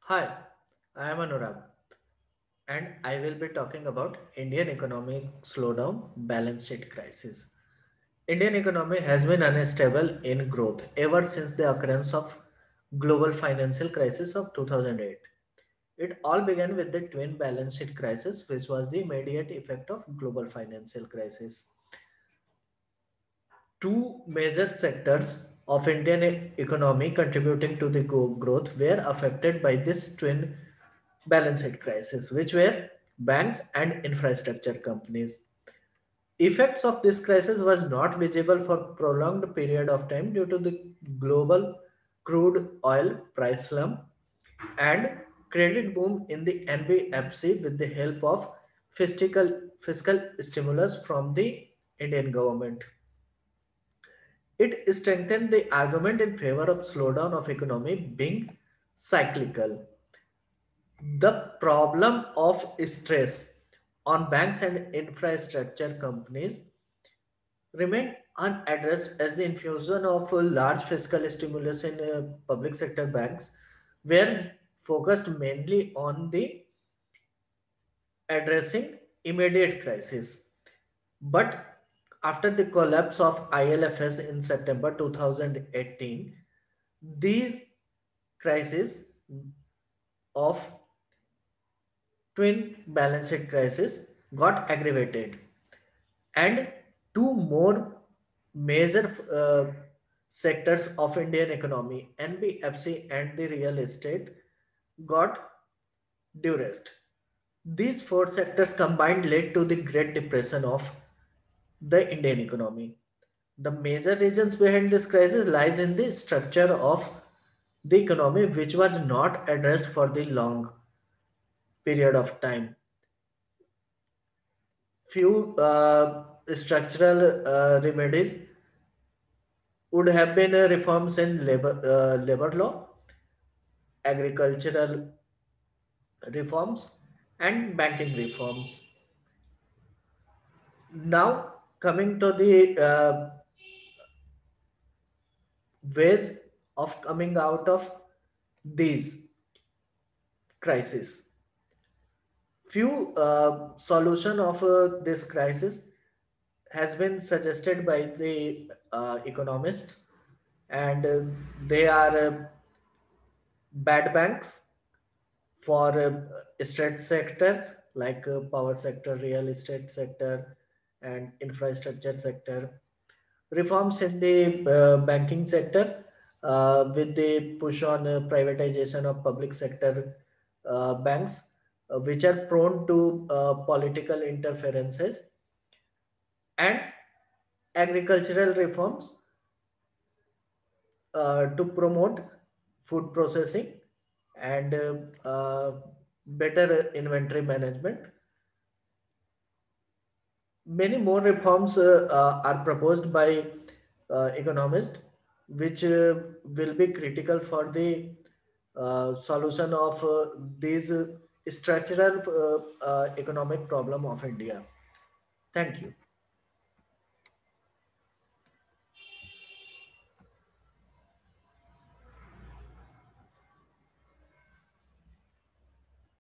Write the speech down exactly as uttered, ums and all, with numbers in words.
Hi, I am Anurag and I will be talking about Indian economic slowdown balance sheet crisis. Indian economy has been unstable in growth ever since the occurrence of global financial crisis of two thousand eight. It all began with the twin balance sheet crisis, which was the immediate effect of global financial crisis. Two major sectors of Indian e- economy contributing to the go- growth were affected by this twin balance sheet crisis, which were banks and infrastructure companies. Effects of this crisis was not visible for prolonged period of time due to the global crude oil price slump and credit boom in the N B F C with the help of fiscal fiscal stimulus from the Indian government. It strengthened the argument in favor of slowdown of economy being cyclical. The problem of stress on banks and infrastructure companies remained unaddressed as the infusion of a large fiscal stimulus in uh, public sector banks were focused mainly on the addressing immediate crisis. But after the collapse of I L F S in September two thousand eighteen, these crises of twin balance sheet crisis got aggravated, and two more major uh, sectors of Indian economy, N B F C and the real estate, got duressed. These four sectors combined led to the Great Depression of the Indian economy. The major reasons behind this crisis lies in the structure of the economy, which was not addressed for the long period of time. Few uh, structural uh, remedies would have been uh, reforms in labor uh, labor law, agricultural reforms, and banking reforms. Now, coming to the uh, ways of coming out of these crises. Few uh, solution of uh, this crisis has been suggested by the uh, economists, and uh, they are uh, bad banks for uh, state sectors like uh, power sector, real estate sector, and infrastructure sector. Reforms in the uh, banking sector uh, with the push on uh, privatization of public sector uh, banks, uh, which are prone to uh, political interferences, and agricultural reforms uh, to promote food processing and uh, uh, better inventory management. Many more reforms uh, uh, are proposed by uh, economists, which uh, will be critical for the uh, solution of uh, these uh, structural uh, uh, economic problem of India. Thank you.